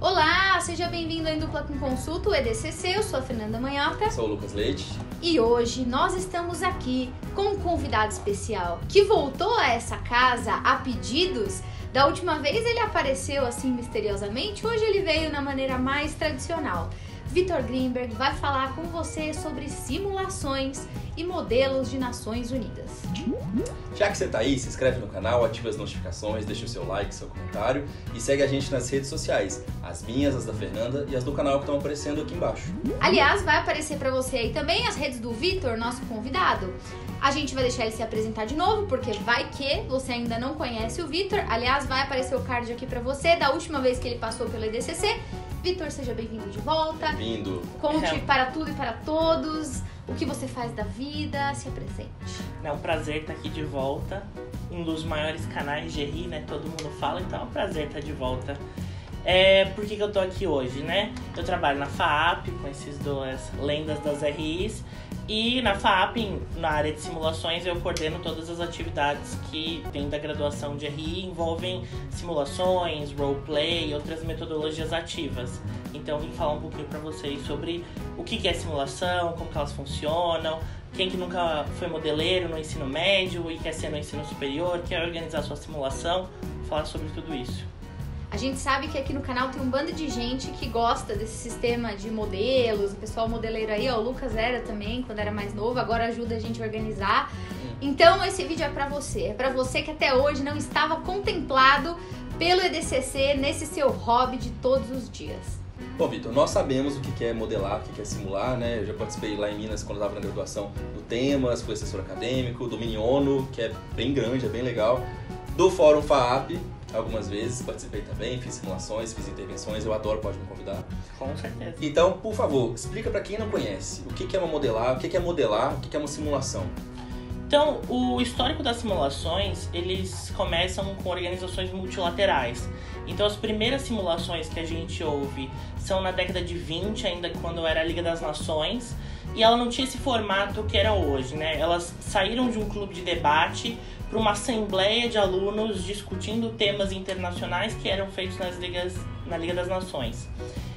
Olá, seja bem-vindo ao Dupla com Consulta, o EDCC. Eu sou a Fernanda Manhota. Sou o Lucas Leite. E hoje nós estamos aqui com um convidado especial que voltou a essa casa a pedidos. Da última vez ele apareceu assim misteriosamente, hoje ele veio na maneira mais tradicional. Vitor Greenberg vai falar com você sobre simulações e modelos de Nações Unidas. Já que você tá aí, se inscreve no canal, ativa as notificações, deixa o seu like, seu comentário e segue a gente nas redes sociais. As minhas, as da Fernanda e as do canal que estão aparecendo aqui embaixo. Aliás, vai aparecer para você aí também as redes do Vitor, nosso convidado. A gente vai deixar ele se apresentar de novo, porque vai que você ainda não conhece o Vitor. Aliás, vai aparecer o card aqui para você da última vez que ele passou pelo EDCC. Vitor, seja bem-vindo de volta. Bem-vindo. Conte para tudo e para todos o que você faz da vida, se apresente. É um prazer estar aqui de volta. Um dos maiores canais de RI, né? Todo mundo fala, então é um prazer estar de volta. Por que eu tô aqui hoje, né? Eu trabalho na FAAP com esses duas lendas das RIs. E na FAAP, na área de simulações, eu coordeno todas as atividades que dentro da graduação de RI envolvem simulações, roleplay e outras metodologias ativas. Então, vim falar um pouquinho para vocês sobre o que é simulação, como que elas funcionam, quem que nunca foi modeleiro no ensino médio e quer ser no ensino superior, quer organizar sua simulação, vou falar sobre tudo isso. A gente sabe que aqui no canal tem um bando de gente que gosta desse sistema de modelos, o pessoal modeleiro aí, ó, o Lucas era também, quando era mais novo, agora ajuda a gente a organizar. Então esse vídeo é pra você que até hoje não estava contemplado pelo EDCC nesse seu hobby de todos os dias. Bom, Vitor, nós sabemos o que é modelar, o que é simular, né? Eu já participei lá em Minas, quando eu estava na graduação, do Temas, fui assessor acadêmico, do Mini ONU, que é bem grande, é bem legal, do Fórum FAAP, algumas vezes participei também, fiz simulações, fiz intervenções, eu adoro, pode me convidar. Com certeza. Então, por favor, explica para quem não conhece o que é uma modelar, o que é modelar, o que é uma simulação. Então, o histórico das simulações, eles começam com organizações multilaterais. Então, as primeiras simulações que a gente ouve são na década de 20, ainda quando era a Liga das Nações, e ela não tinha esse formato que era hoje, né? Elas saíram de um clube de debate para uma assembleia de alunos discutindo temas internacionais que eram feitos na Liga das Nações.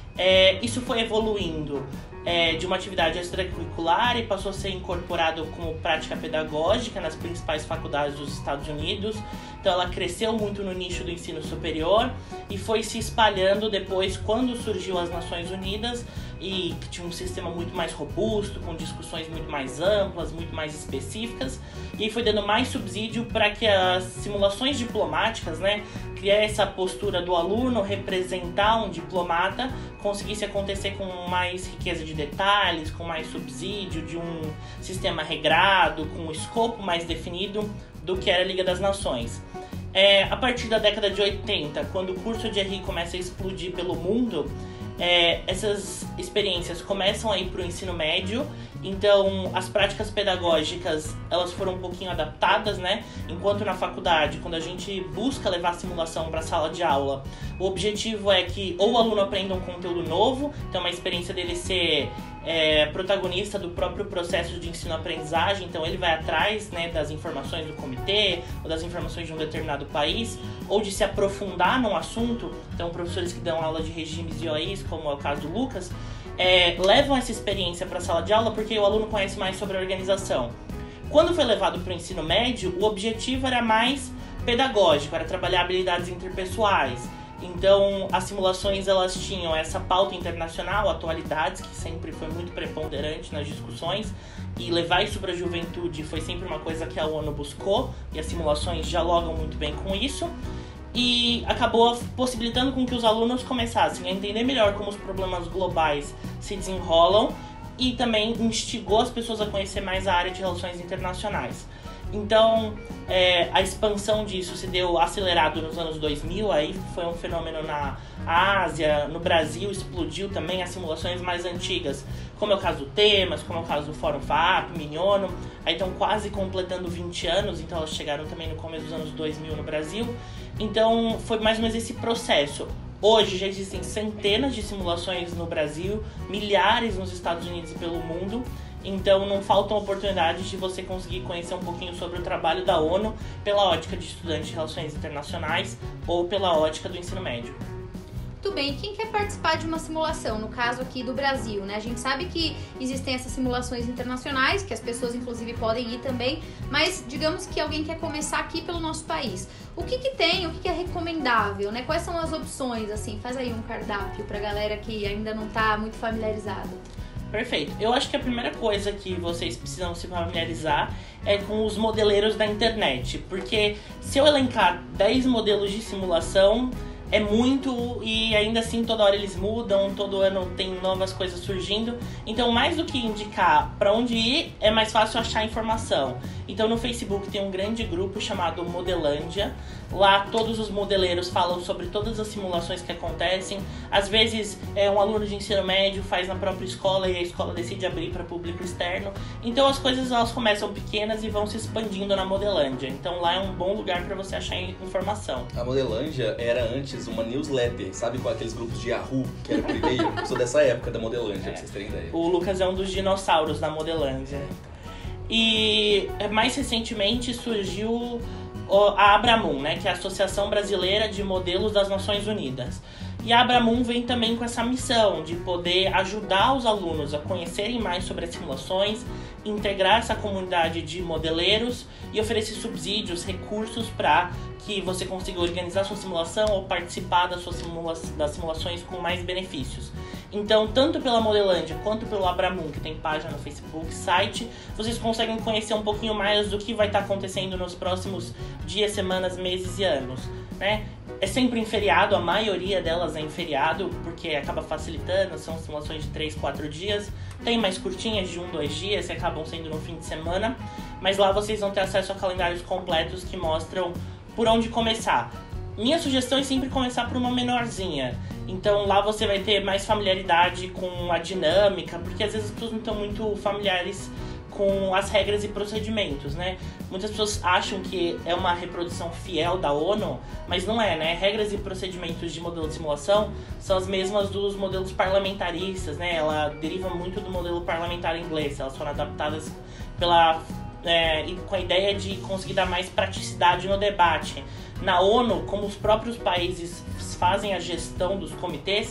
Isso foi evoluindo de uma atividade extracurricular e passou a ser incorporado como prática pedagógica nas principais faculdades dos Estados Unidos. Então ela cresceu muito no nicho do ensino superior e foi se espalhando depois quando surgiu as Nações Unidas e que tinha um sistema muito mais robusto, com discussões muito mais amplas, muito mais específicas, e aí foi dando mais subsídio para que as simulações diplomáticas, né, criar essa postura do aluno representar um diplomata, conseguisse acontecer com mais riqueza de detalhes, com mais subsídio, de um sistema regrado, com um escopo mais definido do que era a Liga das Nações. A partir da década de 80, quando o curso de RI começa a explodir pelo mundo, essas experiências começam a ir para o ensino médio, então as práticas pedagógicas elas foram um pouquinho adaptadas, né? Enquanto na faculdade, quando a gente busca levar a simulação para a sala de aula, o objetivo é que ou o aluno aprenda um conteúdo novo, então uma experiência dele ser protagonista do próprio processo de ensino-aprendizagem, então ele vai atrás, né, das informações do comitê ou das informações de um determinado país, ou de se aprofundar num assunto. Então professores que dão aula de regimes e OIs, como é o caso do Lucas, levam essa experiência para a sala de aula porque o aluno conhece mais sobre a organização. Quando foi levado para o ensino médio, o objetivo era mais pedagógico, era trabalhar habilidades interpessoais. Então, as simulações elas tinham essa pauta internacional, atualidades, que sempre foi muito preponderante nas discussões, e levar isso para a juventude foi sempre uma coisa que a ONU buscou, e as simulações dialogam muito bem com isso, e acabou possibilitando com que os alunos começassem a entender melhor como os problemas globais se desenrolam, e também instigou as pessoas a conhecer mais a área de relações internacionais. Então, a expansão disso se deu acelerado nos anos 2000, aí foi um fenômeno na Ásia, no Brasil explodiu também as simulações mais antigas, como é o caso do Temas, como é o caso do Fórum FAAP, Mini ONU, aí estão quase completando 20 anos, então elas chegaram também no começo dos anos 2000 no Brasil, então foi mais ou menos esse processo. Hoje já existem centenas de simulações no Brasil, milhares nos Estados Unidos e pelo mundo, então não faltam oportunidades de você conseguir conhecer um pouquinho sobre o trabalho da ONU pela ótica de estudante de relações internacionais ou pela ótica do ensino médio. Muito bem, quem quer participar de uma simulação, no caso aqui do Brasil, né? A gente sabe que existem essas simulações internacionais, que as pessoas inclusive podem ir também, mas digamos que alguém quer começar aqui pelo nosso país. O que tem, o que é recomendável, né? Quais são as opções, assim? Faz aí um cardápio pra galera que ainda não tá muito familiarizada. Perfeito. Eu acho que a primeira coisa que vocês precisam se familiarizar é com os modeleiros da internet. Porque se eu elencar 10 modelos de simulação, é muito e ainda assim toda hora eles mudam, todo ano tem novas coisas surgindo. Então, mais do que indicar para onde ir, é mais fácil achar informação. Então, no Facebook tem um grande grupo chamado Modelândia. Lá todos os modeleiros falam sobre todas as simulações que acontecem. Às vezes um aluno de ensino médio faz na própria escola e a escola decide abrir para público externo. Então as coisas elas começam pequenas e vão se expandindo na Modelândia. Então lá é um bom lugar para você achar informação. A Modelândia era antes uma newsletter, sabe, com aqueles grupos de Yahoo, que era por e-mail. Eu sou dessa época da Modelândia, pra vocês terem ideia. O Lucas é um dos dinossauros da Modelândia. E mais recentemente surgiu a Abramun, né, que é a Associação Brasileira de Modelos das Nações Unidas. E a Abramun vem também com essa missão de poder ajudar os alunos a conhecerem mais sobre as simulações, integrar essa comunidade de modeleiros e oferecer subsídios, recursos para que você consiga organizar sua simulação ou participar das simulações com mais benefícios. Então, tanto pela Modelândia quanto pelo Abramun, que tem página no Facebook, site, vocês conseguem conhecer um pouquinho mais do que vai estar acontecendo nos próximos dias, semanas, meses e anos, né? É sempre em feriado, a maioria delas é em feriado, porque acaba facilitando, são simulações de 3, 4 dias. Tem mais curtinhas de 1, 2 dias, que acabam sendo no fim de semana. Mas lá vocês vão ter acesso a calendários completos que mostram por onde começar. Minha sugestão é sempre começar por uma menorzinha. Então lá você vai ter mais familiaridade com a dinâmica, porque às vezes as pessoas não estão muito familiares com as regras e procedimentos, né? Muitas pessoas acham que é uma reprodução fiel da ONU, mas não é, né? Regras e procedimentos de modelo de simulação são as mesmas dos modelos parlamentaristas, né? Ela deriva muito do modelo parlamentar inglês, elas foram adaptadas com a ideia de conseguir dar mais praticidade no debate. Na ONU, como os próprios países fazem a gestão dos comitês,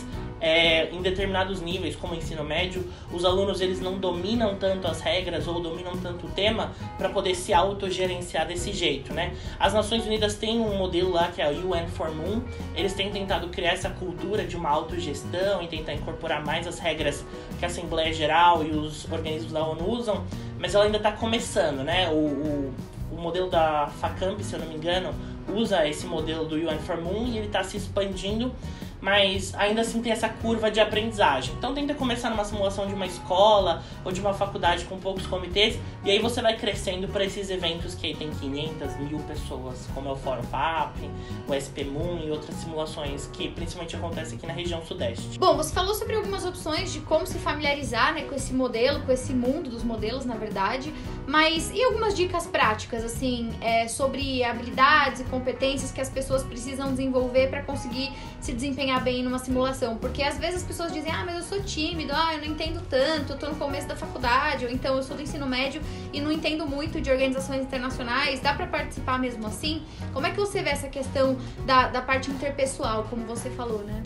em determinados níveis, como o ensino médio, os alunos eles não dominam tanto as regras ou dominam tanto o tema para poder se autogerenciar desse jeito, né? As Nações Unidas têm um modelo lá que é o UN for Moon. Eles têm tentado criar essa cultura de uma autogestão e tentar incorporar mais as regras que a Assembleia Geral e os organismos da ONU usam, mas ela ainda está começando, né? O modelo da FACAMP, se eu não me engano, usa esse modelo do UN for Moon e ele está se expandindo, mas ainda assim tem essa curva de aprendizagem. Então tenta começar numa simulação de uma escola ou de uma faculdade com poucos comitês, e aí você vai crescendo para esses eventos que aí tem 500, 1000 pessoas, como é o Fórum FAP, o SP Moon e outras simulações que principalmente acontecem aqui na região sudeste. Bom, você falou sobre algumas opções de como se familiarizar, né, com esse modelo, com esse mundo dos modelos, na verdade, mas e algumas dicas práticas, assim, sobre habilidades e competências que as pessoas precisam desenvolver para conseguir se desempenhar bem numa simulação? Porque às vezes as pessoas dizem, mas eu sou tímido, eu não entendo tanto, eu tô no começo da faculdade, ou então eu sou do ensino médio e não entendo muito de organizações internacionais, dá pra participar mesmo assim? Como é que você vê essa questão da parte interpessoal, como você falou, né?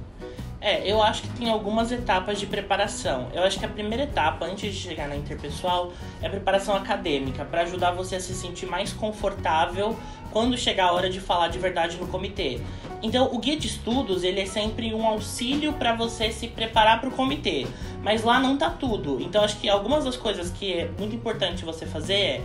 Eu acho que tem algumas etapas de preparação. Eu acho que a primeira etapa, antes de chegar na interpessoal, é a preparação acadêmica, para ajudar você a se sentir mais confortável quando chegar a hora de falar de verdade no comitê. Então, o guia de estudos, ele é sempre um auxílio para você se preparar para o comitê, mas lá não tá tudo. Então, acho que algumas das coisas que é muito importante você fazer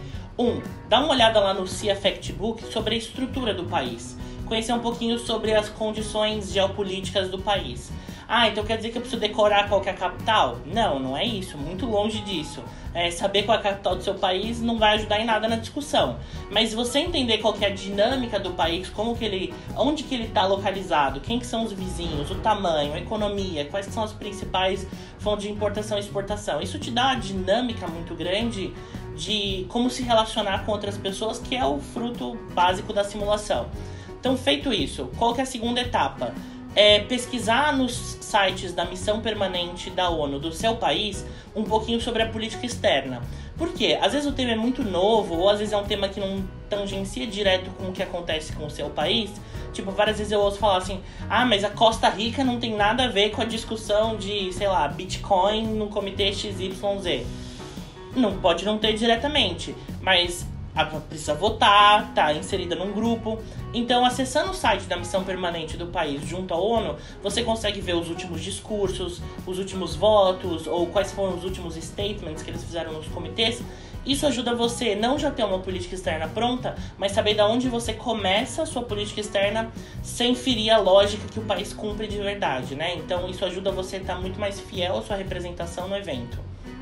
dá uma olhada lá no CIA Factbook sobre a estrutura do país. Conhecer um pouquinho sobre as condições geopolíticas do país. Então quer dizer que eu preciso decorar qual que é a capital? Não é isso, muito longe disso. Saber qual é a capital do seu país não vai ajudar em nada na discussão. Mas você entender qual que é a dinâmica do país, onde que ele está localizado, quem que são os vizinhos, o tamanho, a economia, quais são as principais fontes de importação e exportação. Isso te dá uma dinâmica muito grande de como se relacionar com outras pessoas, que é o fruto básico da simulação. Então, feito isso, qual que é a segunda etapa? Pesquisar nos sites da missão permanente da ONU do seu país um pouquinho sobre a política externa. Por quê? Às vezes o tema é muito novo, ou às vezes é um tema que não tangencia direto com o que acontece com o seu país. Tipo, várias vezes eu ouço falar assim, mas a Costa Rica não tem nada a ver com a discussão de, sei lá, Bitcoin no comitê XYZ. Não pode não ter diretamente, mas precisa votar, tá inserida num grupo. Então, acessando o site da missão permanente do país junto à ONU, você consegue ver os últimos discursos, os últimos votos, ou quais foram os últimos statements que eles fizeram nos comitês. Isso ajuda você não já ter uma política externa pronta, mas saber de onde você começa a sua política externa sem ferir a lógica que o país cumpre de verdade, né? Então, isso ajuda você a estar muito mais fiel à sua representação no evento.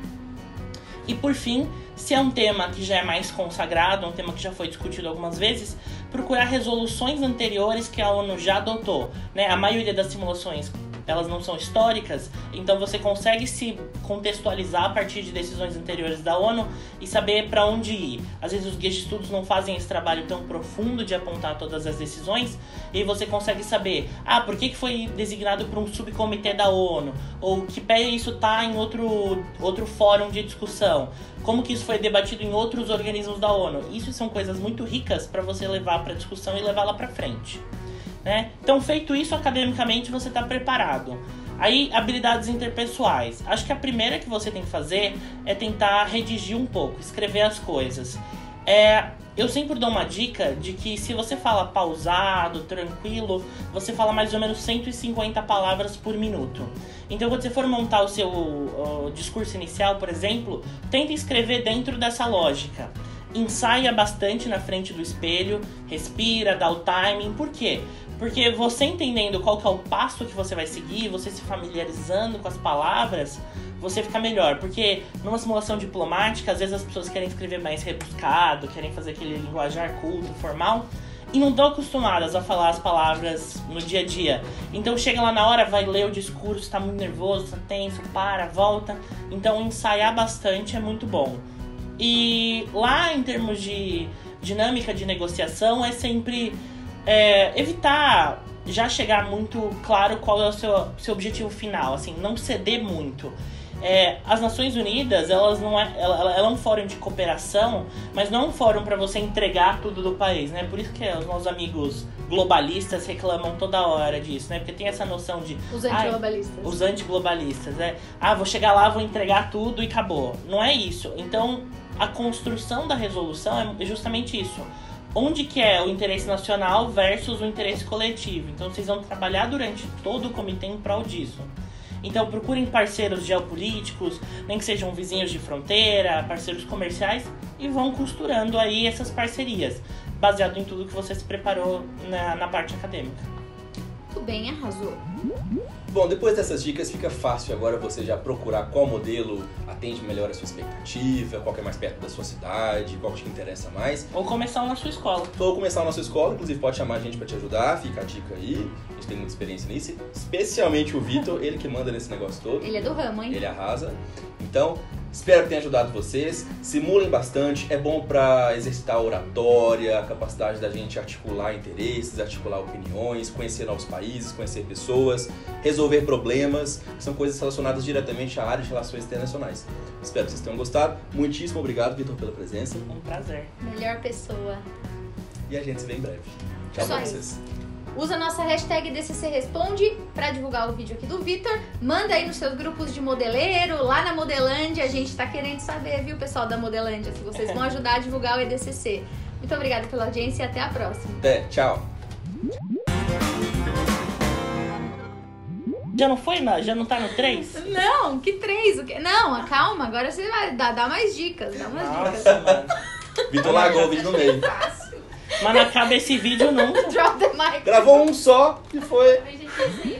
E por fim, se é um tema que já é mais consagrado, um tema que já foi discutido algumas vezes, procurar resoluções anteriores que a ONU já adotou, né? A maioria das simulações, elas não são históricas, então você consegue se contextualizar a partir de decisões anteriores da ONU e saber para onde ir. Às vezes os guias de estudos não fazem esse trabalho tão profundo de apontar todas as decisões, e aí você consegue saber, por que foi designado por um subcomitê da ONU, ou que pé isso está em outro fórum de discussão, como que isso foi debatido em outros organismos da ONU. Isso são coisas muito ricas para você levar para discussão e levá-la para frente. Né? Então, feito isso, academicamente você está preparado. Aí, habilidades interpessoais. Acho que a primeira que você tem que fazer é tentar redigir um pouco, escrever as coisas. Eu sempre dou uma dica de que se você fala pausado, tranquilo, você fala mais ou menos 150 palavras por minuto. Então, quando você for montar o seu discurso inicial, por exemplo, tenta escrever dentro dessa lógica. Ensaia bastante na frente do espelho, respira, dá o timing. Por quê? Porque você entendendo qual que é o passo que você vai seguir, você se familiarizando com as palavras, você fica melhor. Porque numa simulação diplomática, às vezes as pessoas querem escrever mais rebuscado, querem fazer aquele linguajar culto, formal, e não estão acostumadas a falar as palavras no dia a dia. Então chega lá na hora, vai ler o discurso, tá muito nervoso, tá tenso, volta. Então ensaiar bastante é muito bom. E lá, em termos de dinâmica de negociação, é sempre evitar já chegar muito claro qual é o seu objetivo final, assim, não ceder muito. As Nações Unidas, ela é um fórum de cooperação, mas não é um fórum para você entregar tudo do país, né? Por isso que os nossos amigos globalistas reclamam toda hora disso, né? Porque tem essa noção de... Os antiglobalistas. Os antiglobalistas, né? Vou chegar lá, vou entregar tudo e acabou. Não é isso. Então, a construção da resolução é justamente isso. Onde que é o interesse nacional versus o interesse coletivo. Então, vocês vão trabalhar durante todo o comitê em prol disso. Então, procurem parceiros geopolíticos, nem que sejam vizinhos de fronteira, parceiros comerciais, e vão costurando aí essas parcerias, baseado em tudo que você se preparou na parte acadêmica. Muito bem, arrasou. Bom, depois dessas dicas, fica fácil agora você já procurar qual modelo atende melhor a sua expectativa, qual que é mais perto da sua cidade, qual que te interessa mais. Ou começar na sua escola. Ou começar na sua escola, inclusive pode chamar a gente pra te ajudar, fica a dica aí. A gente tem muita experiência nisso, especialmente o Vitor, ele que manda nesse negócio todo. Ele é do ramo, hein? Ele arrasa. Então, espero que tenha ajudado vocês. Simulem bastante, é bom pra exercitar a oratória, a capacidade da gente articular interesses, articular opiniões, conhecer novos países, conhecer pessoas, resolver problemas, que são coisas relacionadas diretamente à área de relações internacionais. Espero que vocês tenham gostado. Muitíssimo obrigado, Vitor, pela presença. Um prazer. Melhor pessoa. E a gente se vê em breve. Tchau pra vocês. Usa a nossa hashtag DCC Responde para divulgar o vídeo aqui do Vitor. Manda aí nos seus grupos de modeleiro, lá na Modelândia. A gente tá querendo saber, viu, pessoal da Modelândia, se vocês vão ajudar a divulgar o EDCC. Muito obrigada pela audiência e até a próxima. Até, tchau. Já não foi? Já não tá no 3? Não, que 3? O quê? Não, calma, agora você vai dar mais dicas. Dá umas dicas. Nossa, mano. Vitor largou o vídeo no meio. Mas não acaba esse vídeo nunca. Drop the mic. Gravou um só e foi...